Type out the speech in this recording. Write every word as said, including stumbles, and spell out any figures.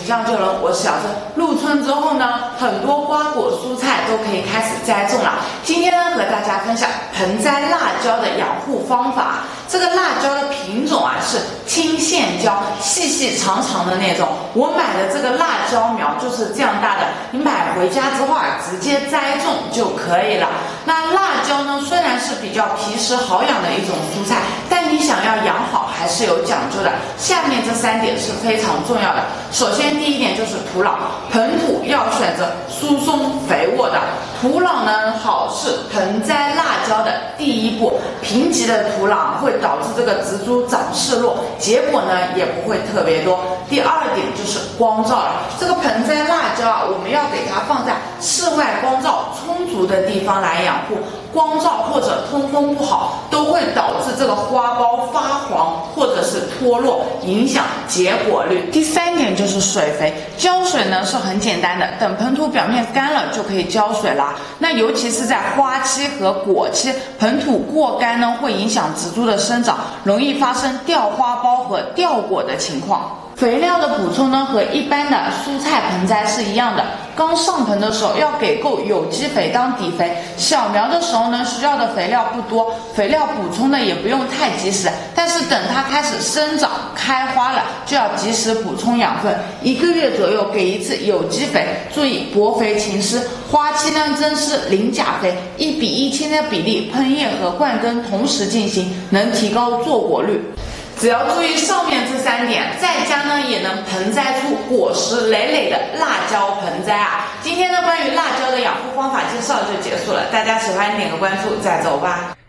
土象救人，我是小郑。入春之后呢，很多瓜果蔬菜都可以开始栽种了。今天呢，和大家分享盆栽辣椒的养护方法。这个辣椒的品种啊是青线椒，细细长长的那种。我买的这个辣椒苗就是这样大的，你买回家之后啊，直接栽种就可以了。那辣椒呢，虽然是比较皮实好养的一种蔬菜，但你想要养好还是有讲究的。下面这三点是非常重要的。首先，第一点就是土壤，盆土要选择疏松肥沃的。土壤呢好是盆栽辣椒的第一步，贫瘠的土壤会导致这个植株长势弱，结果呢也不会特别多。第二点就是光照了，这个盆栽辣椒啊，我们要给它放在室外光照充足的地方来养护。光照或者通风不好，都会导致这个花苞发黄或者是脱落，影响结果率。第三点就是水肥，浇水呢是很简单的，等盆土表面干了就可以浇水啦。那尤其是在花期和果期，盆土过干呢会影响植株的生长，容易发生掉花苞和掉果的情况。肥料的补充呢和一般的蔬菜盆栽是一样的，刚上盆的时候要给够有机肥当底肥，小苗的时候呢需要的肥料不多，肥料补充呢也不用太及时，但是等它开始生长开花了就要及时补充养分，一个月左右给一次有机肥，注意薄肥勤施，花期呢增施磷钾肥，一比一千的比例喷叶和灌根同时进行，能提高坐果率。只要注意上面这三点，在家呢也能盆栽出果实累累的辣椒盆栽啊！今天呢关于辣椒的养护方法介绍就结束了，大家喜欢点个关注再走吧。